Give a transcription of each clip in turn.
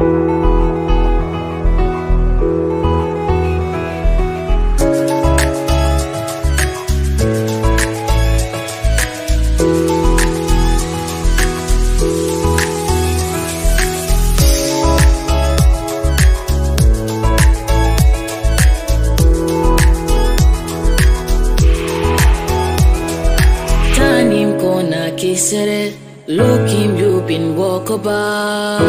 Look him, you've been walk about.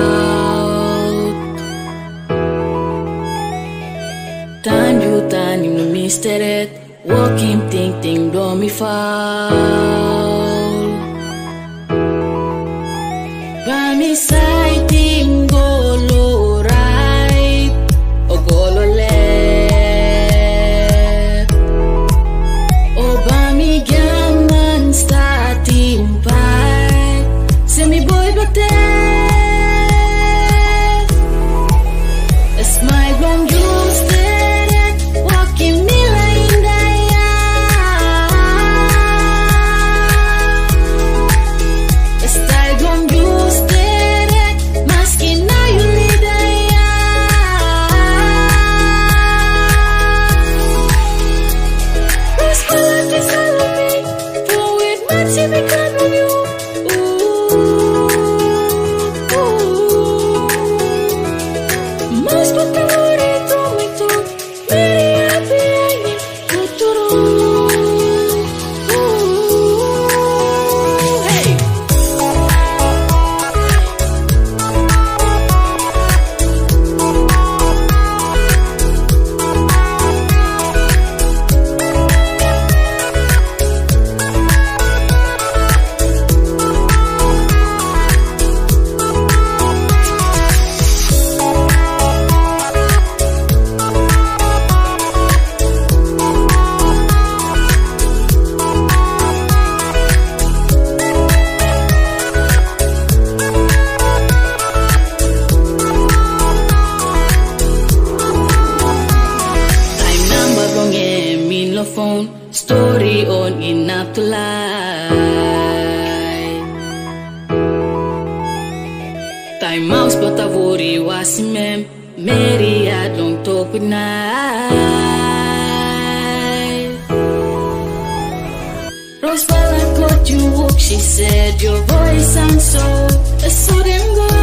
Time you turn him, missed it. Walk him, think, don't me fall. By me side, him go low right or go low left. Oh, by me gammon start him by. Say me boy, but there. It's my wrong, you stay walking me like that. It's time wrong, you stay masking now you need that. Where's my life is all of me? For it, man, see me come on you. Phone story on enough to lie. Time mouse but a worry was mem. Mary I don't talk with night. Rose, well I got you walk. She said your voice sounds so. So them go.